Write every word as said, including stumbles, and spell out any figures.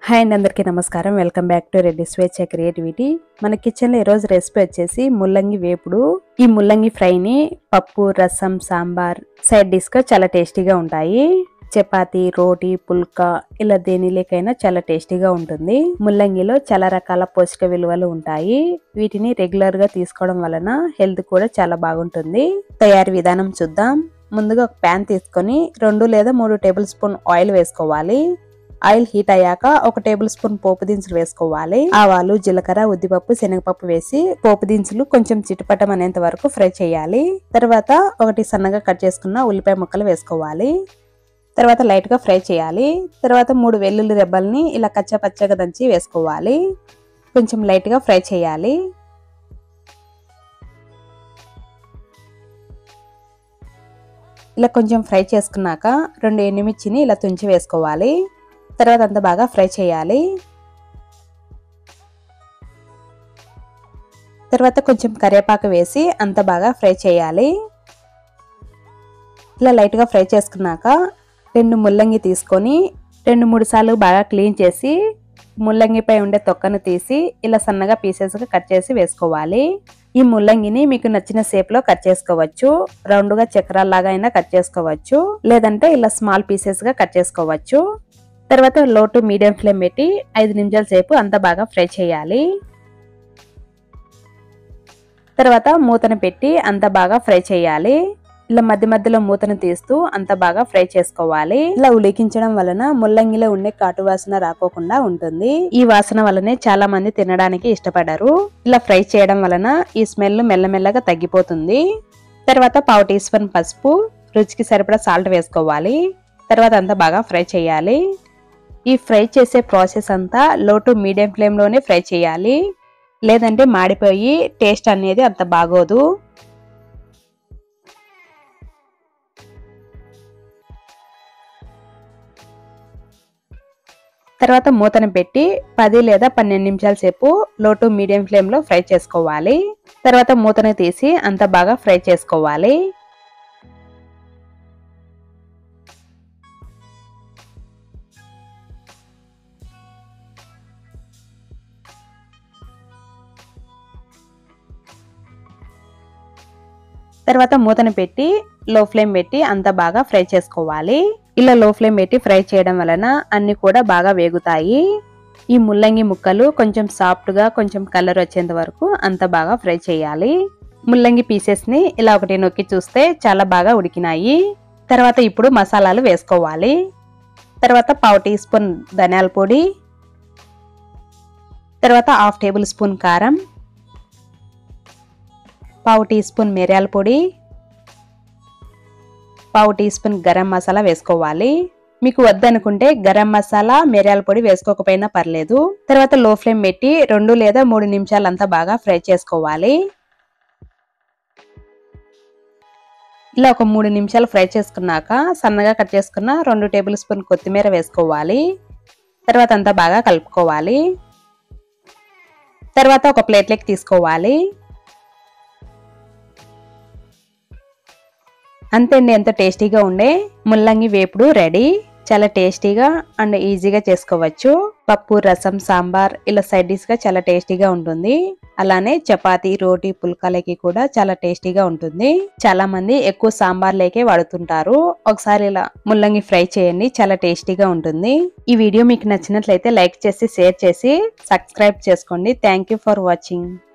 Hi అండి, అందరికీ నమస్కారం. వెల్కమ్ బ్యాక్ టు రెడ్డి స్వేచ్ఛ క్రియేటివిటీ. మన కిచెన్లో ఈరోజు రెసిపీ వచ్చేసి ముల్లంగి వేపుడు. ఈ ముల్లంగి ఫ్రైని పప్పు, రసం, సాంబార్ సైడ్ డిష్గా చాలా టేస్టీగా ఉంటాయి. చపాతి, రోటీ, పుల్కా ఇలా దేనిలేకైనా చాలా టేస్టీగా ఉంటుంది. ముల్లంగిలో చాలా రకాల పోషక విలువలు ఉంటాయి. వీటిని రెగ్యులర్ గా తీసుకోవడం వలన హెల్త్ కూడా చాలా బాగుంటుంది. తయారీ విధానం చూద్దాం. ముందుగా ఒక ప్యాన్ తీసుకొని రెండు లేదా మూడు టేబుల్ స్పూన్ ఆయిల్ వేసుకోవాలి. ఆయిల్ హీట్ అయ్యాక ఒక టేబుల్ స్పూన్ పోపు దినుసులు వేసుకోవాలి. ఆవాలు, జీలకర్ర, ఉద్దిపప్పు, శనగపప్పు వేసి పోపు దినుసులు కొంచెం చిటపటం అనేంత వరకు ఫ్రై చేయాలి. తర్వాత ఒకటి సన్నగా కట్ చేసుకున్న ఉల్లిపాయ ముక్కలు వేసుకోవాలి. తర్వాత లైట్ గా ఫ్రై చేయాలి. తర్వాత మూడు వెల్లుల్లి రెబ్బల్ని ఇలా కచ్చా పచ్చగా దంచి వేసుకోవాలి. కొంచెం లైట్ గా ఫ్రై చేయాలి. ఇలా కొంచెం ఫ్రై చేసుకున్నాక రెండు ఎండుమిర్చిని ఇలా తుంచి వేసుకోవాలి. తర్వాత అంతా బాగా ఫ్రై చేయాలి. తర్వాత కొంచెం కరివేపాకు వేసి అంత బాగా ఫ్రై చేయాలి. ఇలా లైట్ గా ఫ్రై చేసుకున్నాక రెండు ముల్లంగి తీసుకొని రెండు మూడు సార్లు బాగా క్లీన్ చేసి ముల్లంగిపై ఉండే తొక్కను తీసి ఇలా సన్నగా పీసెస్ గా కట్ చేసి వేసుకోవాలి. ఈ ముల్లంగిని మీకు నచ్చిన షేప్ లో కట్ చేసుకోవచ్చు. రౌండ్ గా చక్రాల్లాగా అయినా కట్ చేసుకోవచ్చు, లేదంటే ఇలా స్మాల్ పీసెస్ గా కట్ చేసుకోవచ్చు. తర్వాత లో టు మీడియం ఫ్లేమ్ పెట్టి ఐదు నిమిషాల సేపు అంతా బాగా ఫ్రై చేయాలి. తర్వాత మూతను పెట్టి అంతా బాగా ఫ్రై చేయాలి. ఇలా మధ్య మధ్యలో మూతను తీస్తూ అంత బాగా ఫ్రై చేసుకోవాలి. ఇలా ఉడికించడం వలన ముల్లంగిలో ఉండే కాటు వాసన రాకోకుండా ఉంటుంది. ఈ వాసన వలనే చాలా మంది తినడానికి ఇష్టపడరు. ఇలా ఫ్రై చేయడం వలన ఈ స్మెల్ మెల్లమెల్లగా తగ్గిపోతుంది. తర్వాత పావు టీ స్పూన్ పసుపు, రుచికి సరిపడా సాల్ట్ వేసుకోవాలి. తర్వాత అంతా బాగా ఫ్రై చేయాలి. ఈ ఫ్రై చేసే ప్రాసెస్ అంతా లో టు మీడియం ఫ్లేమ్ లోనే ఫ్రై చేయాలి, లేదంటే మాడిపోయి టేస్ట్ అనేది అంత బాగోదు. తర్వాత మూతను పెట్టి పది లేదా పన్నెండు నిమిషాల సేపు లో టు మీడియం ఫ్లేమ్ లో ఫ్రై చేసుకోవాలి. తర్వాత మూతను తీసి అంత బాగా ఫ్రై చేసుకోవాలి. తర్వాత మూతను పెట్టి లో ఫ్లేమ్ పెట్టి అంత బాగా ఫ్రై చేసుకోవాలి. ఇలా లో ఫ్లేమ్ పెట్టి ఫ్రై చేయడం వలన అన్ని కూడా బాగా వేగుతాయి. ఈ ముల్లంగి ముక్కలు కొంచెం సాఫ్ట్ గా కొంచెం కలర్ వచ్చేంత వరకు అంత బాగా ఫ్రై చేయాలి. ముల్లంగి పీసెస్ ని ఇలా ఒకటి నొక్కి చూస్తే చాలా బాగా ఉడికినాయి. తర్వాత ఇప్పుడు మసాలాలు వేసుకోవాలి. తర్వాత పావు టీ స్పూన్ ధనియాల పొడి, తర్వాత హాఫ్ టేబుల్ స్పూన్ కారం, పావు టీ స్పూన్ మిరియాల పొడి, పావు టీ స్పూన్ గరం మసాలా వేసుకోవాలి. మీకు వద్దనుకుంటే గరం మసాలా, మిరియాల పొడి వేసుకోకపోయినా పర్లేదు. తర్వాత లో ఫ్లేమ్ పెట్టి రెండు లేదా మూడు నిమిషాలు అంతా బాగా ఫ్రై చేసుకోవాలి. ఇలా ఒక మూడు నిమిషాలు ఫ్రై చేసుకున్నాక సన్నగా కట్ చేసుకున్న రెండు టేబుల్ స్పూన్ కొత్తిమీర వేసుకోవాలి. తర్వాత అంతా బాగా కలుపుకోవాలి. తర్వాత ఒక ప్లేట్లోకి తీసుకోవాలి. అంతే అండి, ఎంతో టేస్టీగా ఉండే ముల్లంగి వేపుడు రెడీ. చాలా టేస్టీగా అండ్ ఈజీగా చేసుకోవచ్చు. పప్పు, రసం, సాంబార్ ఇలా సైడ్ డిష్ గా చాలా టేస్టీగా ఉంటుంది. అలానే చపాతి, రోటీ, పుల్కాలకి కూడా చాలా టేస్టీగా ఉంటుంది. చాలా మంది ఎక్కువ సాంబార్ లేకే వాడుతుంటారు. ఒకసారి ఇలా ముల్లంగి ఫ్రై చేయండి, చాలా టేస్టీగా ఉంటుంది. ఈ వీడియో మీకు నచ్చినట్లయితే లైక్ చేసి షేర్ చేసి సబ్స్క్రైబ్ చేసుకోండి. Thank you for watching.